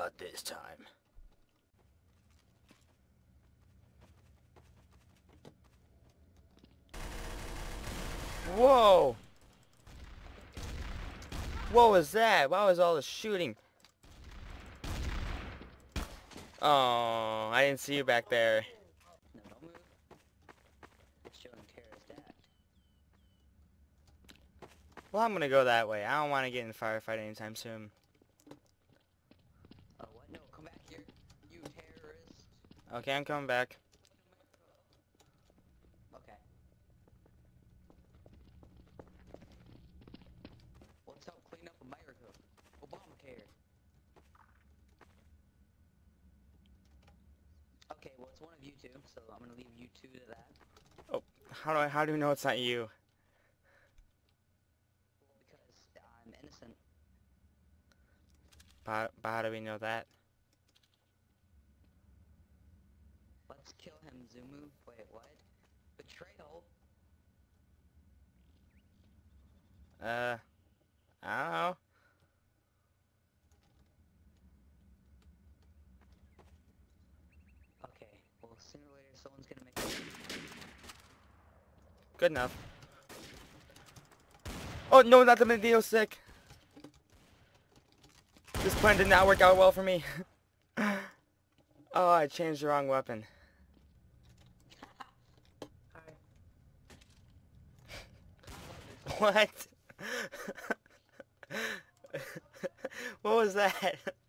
Not this time. Whoa! What was that? Why was all the shooting? Oh, I didn't see you back there. No, don't move. It's showing terrorist act. Well, I'm gonna go that way. I don't want to get in a firefight anytime soon. Oh, what? No, come back here. You terrorist. Okay, I'm coming back. Okay. Let's help clean up America. Obamacare. Okay, well, it's one of you two, so I'm gonna leave you two to that. Oh, how do you know it's not you? Because I'm innocent. But how do we know that? Let's kill him, Zumu. Wait, what? Betrayal? I don't know. Okay, well, sooner or later someone's gonna make it. Good enough. Oh no, not the Medeo stick. This plan did not work out well for me. Oh, I changed the wrong weapon. What? What was that?